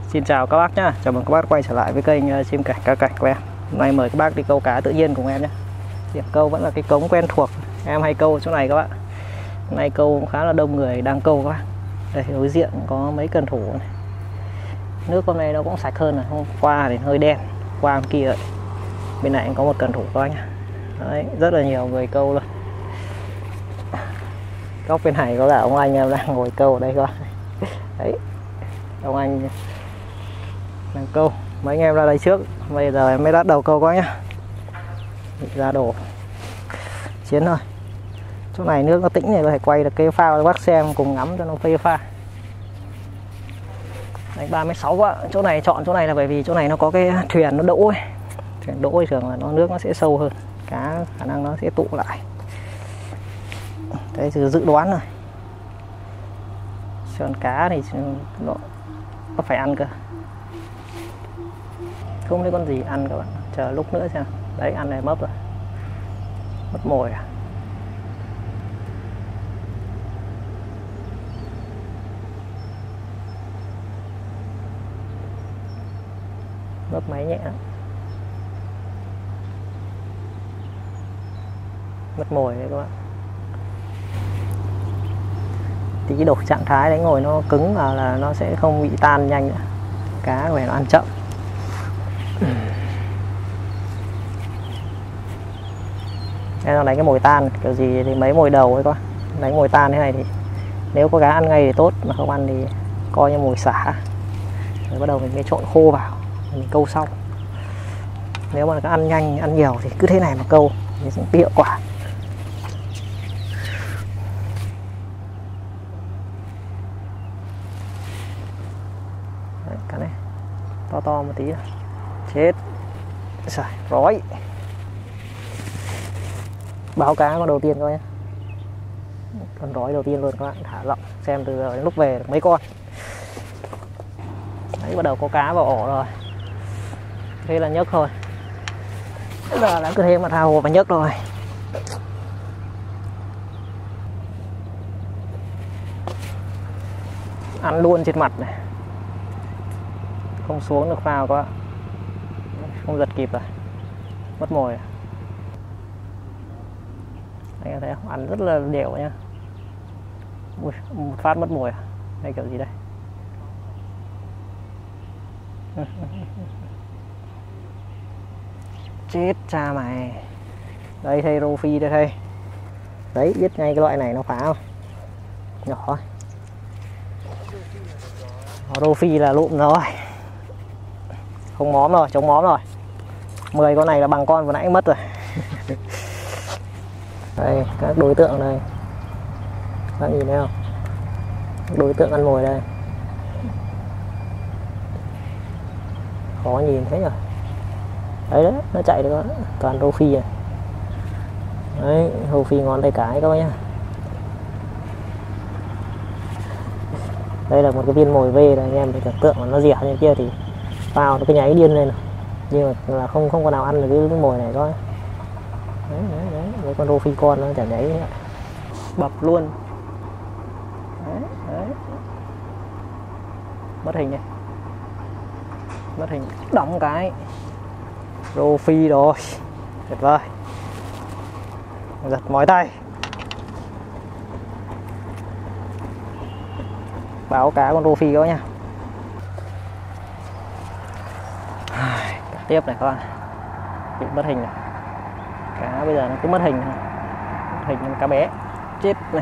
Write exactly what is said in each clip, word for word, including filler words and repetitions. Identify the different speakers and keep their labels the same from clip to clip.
Speaker 1: Xin chào các bác nhá, chào mừng các bác quay trở lại với kênh chim cảnh cá cảnh của em. Hôm nay mời các bác đi câu cá tự nhiên cùng em nhé. Điểm câu vẫn là cái cống quen thuộc, em hay câu chỗ này các bạn. Hôm nay câu khá là đông người đang câu các bạn. Đây đối diện có mấy cần thủ này. Nước hôm nay nó cũng sạch hơn rồi, hôm qua thì hơi đen, qua hôm kia rồi. Bên này có một cần thủ các nhá. Đấy, rất là nhiều người câu luôn. Góc bên này có cả ông anh em đang ngồi câu ở đây các bạn. Đấy, ông anh đang câu, mấy anh em ra đây trước, bây giờ em mới bắt đầu câu quá nhá. Ra đổ chiến thôi. Chỗ này nước nó tĩnh này có thể quay được cây phao cho bác xem cùng ngắm cho nó phê pha. Đánh ba mươi sáu quá. Chỗ này chọn chỗ này là bởi vì chỗ này nó có cái thuyền nó đỗ ấy. Thuyền đỗ thì thường là nó nước nó sẽ sâu hơn, cá khả năng nó sẽ tụ lại. Đấyคือdự đoán rồi. Còn cá thì nó có phải ăn cơ. Không thấy con gì ăn các bạn, chờ lúc nữa xem. Đấy, ăn này mấp rồi, mất mồi à. Mấp máy nhẹ lắm. Mất mồi đấy các bạn. Tí đổi trạng thái đánh ngồi nó cứng vào là nó sẽ không bị tan nhanh nữa. Cá phải nó ăn chậm. Đây nó đánh cái mồi tan kiểu gì thì mấy mồi đầu ấy coi. Đánh mồi tan thế này thì nếu có cá ăn ngay thì tốt, mà không ăn thì coi như mồi xả. Rồi bắt đầu mình mới trộn khô vào, mình câu sau. Nếu mà nó ăn nhanh, ăn nhiều thì cứ thế này mà câu thì sẽ hiệu quả. Đấy, cá này to to một tí này. Chết rồi, rói. Báo cá con đầu tiên coi nhé. Con rói đầu tiên luôn các bạn, thả lọng xem từ giờ đến lúc về được mấy con. Đấy, bắt đầu có cá vào ổ rồi. Thế là nhấc thôi. Bây giờ đã cứ thế mà tha hồ và nhấc rồi. Ăn luôn trên mặt này. Không xuống được phao các bạn. Không giật kịp rồi. Mất mồi. Anh em thấy không? Ăn rất là đều nhá. Ui, một phát mất mồi à? Đây kiểu gì đây? Chết cha mày. Đây thầy rô phi đây thầy. Đấy, biết ngay cái loại này nó phá không? Nhỏ. Rô phi là lụm rồi. Không móm rồi, chống móm rồi. mười con này là bằng con vừa nãy mất rồi. Đây, các đối tượng đây. Các nhìn thấy không? Đối tượng ăn mồi đây. Khó nhìn thế nhỉ? Đấy đấy, nó chạy được đó. Toàn rô phi à. Đấy, rô phi ngon tay cái các bác nhá. Đây là một cái viên mồi về đây anh em, để tưởng tượng là nó dẻo như kia thì vào nó cứ nháy điên lên. Nhưng mà là không không có nào ăn được cái mồi này thôi. Đấy, đấy, đấy, với con rô phi con nó chả nháy nữa. Bập luôn. Đấy, đấy. Mất hình này. Mất hình, đóng cái rô phi rồi. Tuyệt vời. Giật mỏi tay. Báo cá con rô phi đó nha. Cả tiếp này các bạn. Bị mất hình này. Cá bây giờ nó cứ mất hình thôi. Mất hình như cá bé. Chết này.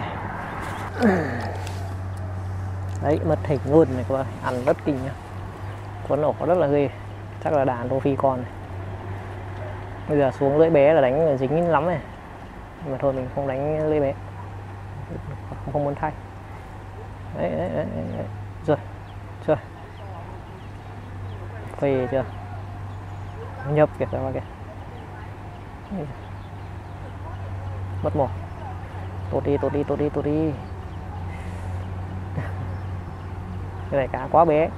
Speaker 1: Đấy, mất hình luôn này các bạn. Ăn rất kinh nha. Cuốn ổ rất là ghê. Chắc là đàn rô phi con này. Bây giờ xuống lưỡi bé là đánh dính lắm này. Nhưng mà thôi mình không đánh lưỡi bé. Không, không muốn thay. Đấy, đấy, đấy, đấy. Rồi, rồi. Phê chưa? Nhấp kìa ra kìa. Mất một. Tốt đi, tốt đi, tốt đi, tốt đi. Cái này cá quá bé.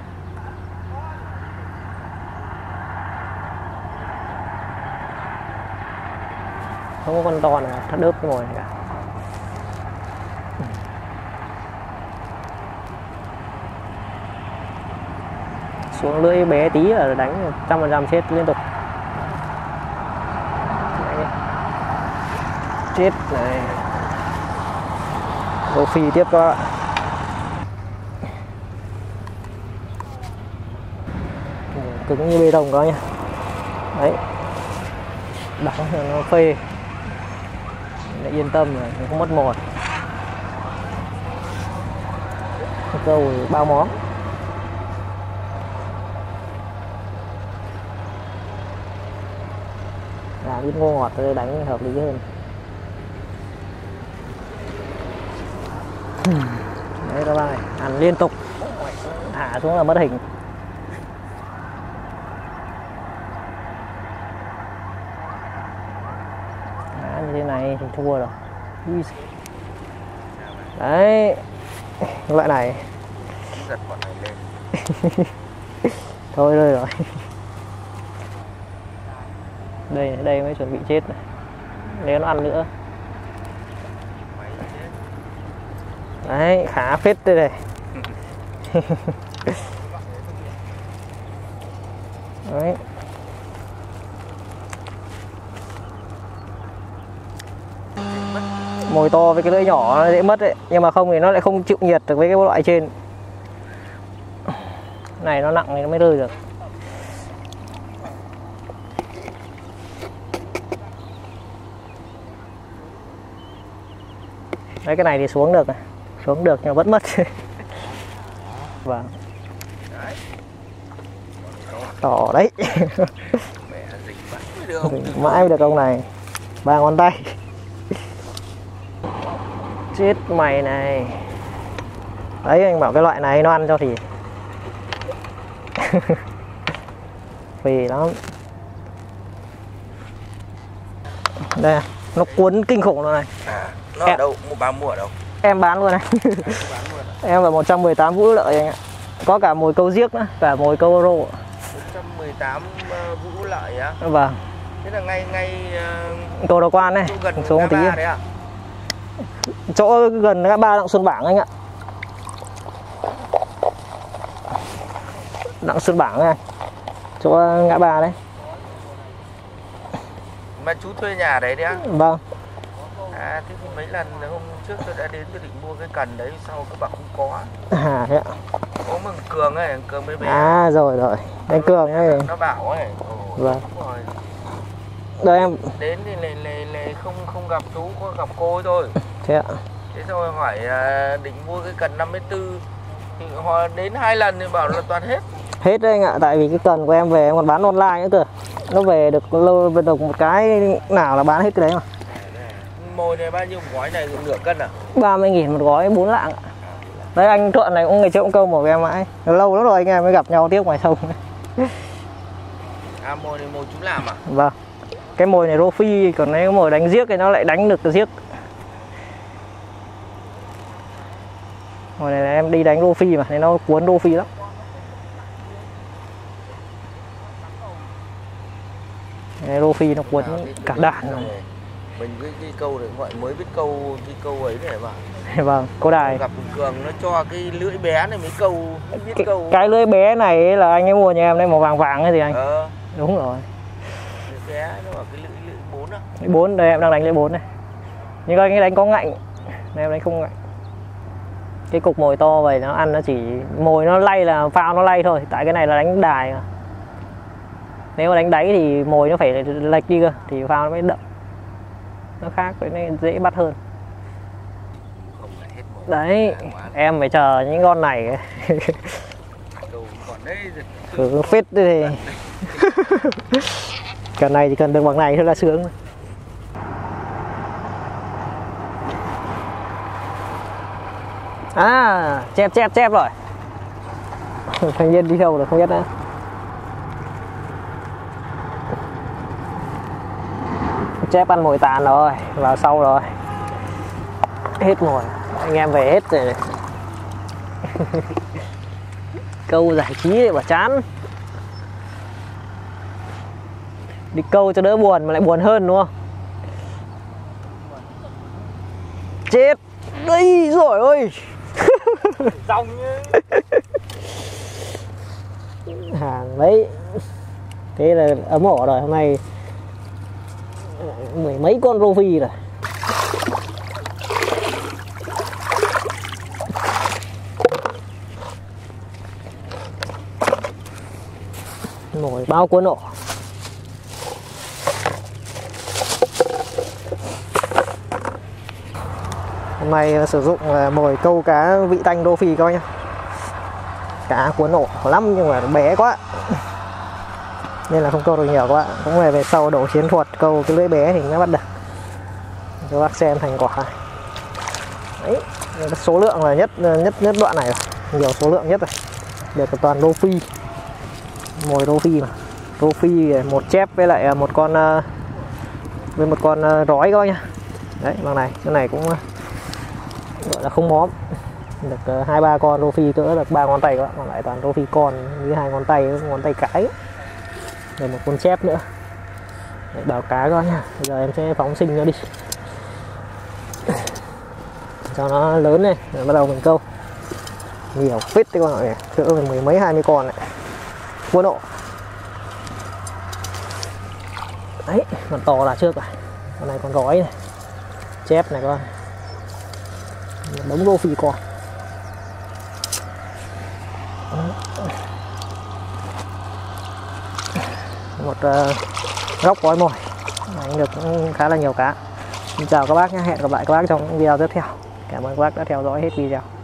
Speaker 1: Không có con to nào thắt đớp cái mồi này cả. xuống lưỡi bé tí là đánh trăm phần trăm chết liên tục. Đấy. Chết này. Rô phi tiếp các bạn. Cứng như bê tông có nha. Đấy, đắng nó phê để yên tâm rồi, không mất mồi. Câu bao món. Làm ít ngô ngọt rồi đánh hợp lý hơn. Đấy các bạn này, ăn liên tục, thả xuống là mất hình. Đó, như thế này thì thua rồi. Đấy, loại này
Speaker 2: giật bọn này lên.
Speaker 1: thôi rồi rồi. Đây đây mới chuẩn bị chết này, nếu nó ăn nữa. Đấy, khá phết đây này. Đấy. Mồi to với cái lưỡi nhỏ nó dễ mất đấy, nhưng mà không thì nó lại không chịu nhiệt được với cái loại trên. Này nó nặng thì nó mới rơi được. Đấy, cái này thì xuống được này. Xuống được nhưng mà vẫn mất. Vâng. Tỏ đấy. Mãi mới được ông này. Ba ngón tay. Chết mày này. Đấy, anh bảo cái loại này nó ăn cho thì phì lắm. Đây, nó cuốn kinh khủng luôn này.
Speaker 2: À, nó ở đâu? Mua bán mua ở đâu?
Speaker 1: Em bán luôn này. Em là một trăm mười tám vũ lợi anh ạ. Có cả mồi câu giếc nữa, cả mồi câu rô.
Speaker 2: một trăm mười tám vũ lợi á?
Speaker 1: Vâng.
Speaker 2: Thế là ngay ngay uh,
Speaker 1: Cầu Đào Quan này,
Speaker 2: gần
Speaker 1: xuống tí.
Speaker 2: đấy à?
Speaker 1: Chỗ gần ngã ba Đặng Xuân Bảng anh ạ. Đặng Xuân Bảng này. Chỗ ngã ba đấy.
Speaker 2: Mà chú thuê nhà đấy đấy á?
Speaker 1: Vâng.
Speaker 2: À, thế thì mấy lần hôm trước tôi đã đến, tôi định mua cái cần đấy, sau các bạn không có.
Speaker 1: À thế ạ.
Speaker 2: Có mừng Cường ấy, Cường bé bé.
Speaker 1: À rồi rồi, anh Cường ấy.
Speaker 2: Nó bảo ấy. Ồ,
Speaker 1: vâng.
Speaker 2: Rồi.
Speaker 1: Đây em
Speaker 2: Đến thì lại, lại, lại không không gặp chú, có gặp cô ấy thôi.
Speaker 1: Thế ạ.
Speaker 2: Thế rồi hỏi định mua cái cần năm mươi tư thì họ đến hai lần thì bảo là toàn hết.
Speaker 1: Hết đấy anh ạ, tại vì cái cần của em về em còn bán online nữa cơ. Nó về được lâu được một cái nào là bán hết cái đấy mà.
Speaker 2: Mồi này bao nhiêu một gói này, nửa cân à?
Speaker 1: ba mươi nghìn một gói, bốn lạng ạ. Đấy, anh Thuận này cũng ngày trước cũng câu một em mãi. Lâu lắm rồi anh em mới gặp nhau tiếp ngoài sông.
Speaker 2: À, mồi này mồi chú làm à?
Speaker 1: Vâng. Cái mồi này rô phi, còn cái mồi đánh giếc thì nó lại đánh được cái giếc. Mồi này là em đi đánh rô phi mà, nên nó cuốn rô phi lắm. Cái rô phi nó cuốn à, cả đàn rồi.
Speaker 2: Mình cái, cái câu này gọi mới biết câu cái câu ấy này mà.
Speaker 1: Vâng, câu đài.
Speaker 2: Gặp Cường nó cho cái lưỡi bé này mới câu, mới biết
Speaker 1: cái,
Speaker 2: câu.
Speaker 1: Cái lưỡi bé này là anh ấy mua nhà em đây, màu vàng vàng cái gì anh?
Speaker 2: Ờ.
Speaker 1: Đúng rồi.
Speaker 2: Lưỡi bé nó bảo cái lưỡi lưỡi bốn à?
Speaker 1: Lưỡi bốn, đây em đang đánh lưỡi bốn này. Nhưng anh ấy đánh có ngạnh. Này em đánh không ngạnh. Cái cục mồi to vậy nó ăn nó chỉ mồi nó lay là phao nó lay thôi, tại cái này là đánh đài mà. Nếu mà đánh đáy thì mồi nó phải lệch đi cơ thì phao nó mới đậm. Nó khác với nên dễ bắt hơn. Đấy, em phải chờ những con này. Cứ phết đi. Cần này chỉ cần được bằng này thôi là sướng. À, chép chép chép rồi. Thanh niên đi đâu rồi không biết nữa. Chép ăn mồi tàn rồi, vào sau rồi. Hết mồi, anh em về hết rồi. Câu giải trí để mà chán. Đi câu cho đỡ buồn mà lại buồn hơn đúng không? Chết. Đây rồi ơi.
Speaker 2: Dòng như.
Speaker 1: hàng đấy, thế là ấm ổ rồi. Hôm nay mười mấy con rô phi rồi. Nổi bao cuốn ổ. Hôm nay sử dụng mồi câu cá vị tanh rô phi coi nhá. Cá cuốn ổ lắm nhưng mà bé quá nên là không câu được nhiều các bạn. Cũng về về sau đổ chiến thuật câu cái lưỡi bé thì mới bắt được. Các bác xem thành quả này. Đấy, số lượng là nhất nhất nhất đoạn này rồi. Nhiều số lượng nhất rồi. Được toàn rô phi. Mồi rô phi mà. Rô phi một chép với lại một con với một con rói coi nhá. Đấy, bằng này, cái này cũng gọi là không móm. Được hai ba con rô phi cỡ được ba ngón tay các bạn, còn lại toàn rô phi con với hai ngón tay, ngón tay cái. Rồi một con chép nữa. Đấy, bảo cá coi nhá. Bây giờ em sẽ phóng sinh nó đi cho nó lớn này, rồi bắt đầu mình câu. Nhiều phết đấy con này, cỡ mười mấy hai mươi con này. Cuốn ổ. Đấy, còn to là trước rồi. Con này con rói này. Chép này con. Một đống rô phi con. Một uh, góc gói mồi đánh được cũng khá là nhiều cá. Xin chào các bác nhé, hẹn gặp lại các bác trong video tiếp theo. Cảm ơn các bác đã theo dõi hết video.